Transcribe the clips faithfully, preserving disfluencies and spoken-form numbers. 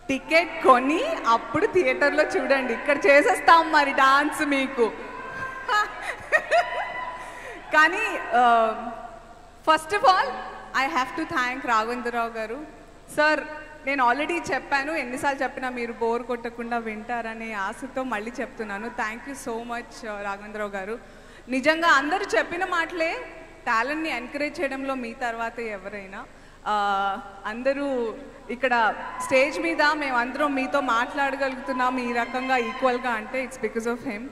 Ticket కొని అప్పుడు థియేటర్లో చూడండి. ఇక్కడ చేసేస్తాం మరి డాన్స్ మీకు. కానీ first of all I have to thank Raghavendra Rao గారు. సార్ నేను ఆల్రెడీ చెప్పాను, ఎన్నిసార్లు చెప్పినా మీరు బోర్ కొట్టకుండా వింటారనే ఆశతో మళ్ళీ చెప్తున్నాను. Thank you so much Raghavendra Rao గారు. నిజంగా అందరూ చెప్పిన మాటలే, టాలెంట్ని ఎంకరేజ్ చేయడంలో మీ తర్వాత ఎవరైనా. అందరూ ఇక్కడ స్టేజ్ మీద మేమందరం మీతో మాట్లాడగలుగుతున్నాం ఈ రకంగా ఈక్వల్గా అంటే it's because of him.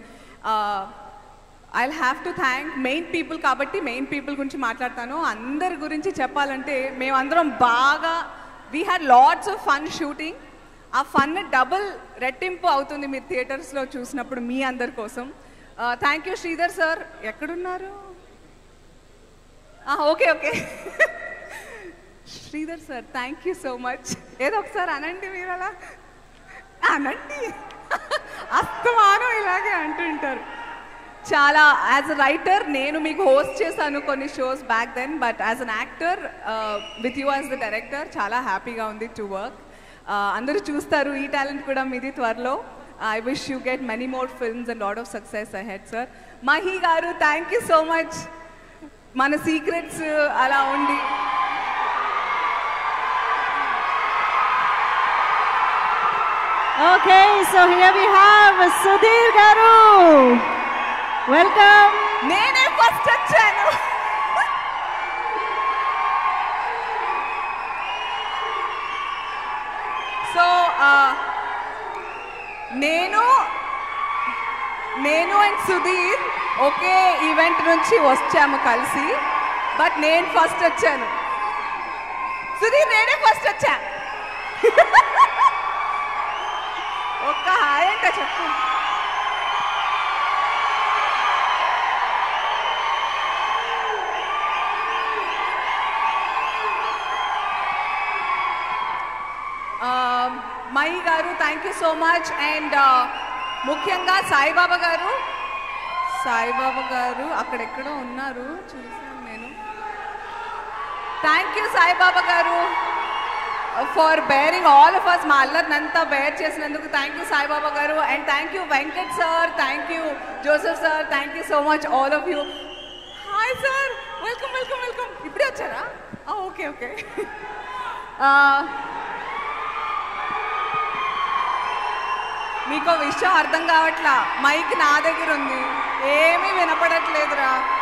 I have to thank main people, కాబట్టి మెయిన్ పీపుల్ గురించి మాట్లాడతాను. అందరి గురించి చెప్పాలంటే మేమందరం బాగా we had lots of fun shooting. ఆ ఫన్ డబుల్ రెట్టింపు అవుతుంది మీరు థియేటర్స్లో చూసినప్పుడు మీ అందరి కోసం. Thank you Sridhar sir. ఎక్కడున్నారు? Okay okay Sridhar sir thank you so much. ఏదో ఒకసారి అనండి, మీరు అలా అనండి, అస్తమానం ఇలాగే అంటుంటారు. చాలా యాజ్ అ రైటర్ నేను మీకు హోస్ట్ చేశాను కొన్ని shows back then, but as an actor with you as the director చాలా హ్యాపీగా ఉంది టు వర్క్. అందరూ చూస్తారు ఈ టాలెంట్ కూడా మీది త్వరలో. I wish you get many more films and lot of success ahead sir. Mahi garu thank you so much. మన సీక్రెట్స్ అలా ఉండి Okay, so here we have Sudhir garu. Welcome. నేనే ఫస్ట్ వచ్చాను. సో నేను నేను అండ్ సుధీర్ ఒకే ఈవెంట్ నుంచి వచ్చాము కలిసి, బట్ నేను ఫస్ట్ వచ్చాను. సుధీర్ నేనే ఫస్ట్ వచ్చా. ఒక్క హాయ్ అంట చెప్పు. Mahi garu thank you so much. And ముఖ్యంగా సాయిబాబా గారు, సాయిబాబా గారు అక్కడెక్కడో ఉన్నారు, చూసాను నేను. Thank you Saibaba garu for bearing all of us. మా అల్లరినంతా బేర్ చేసినందుకు thank you Saibaba garu. And thank you Venkat sir, thank you Joseph sir, thank you so much all of you. Hi sir, welcome welcome welcome. ఇప్పుడే వచ్చారా? Okay okay. మీకు విషయం అర్థం కావట్లా, mic నా దగ్గర ఉంది, ఏమీ వినపడట్లేదురా.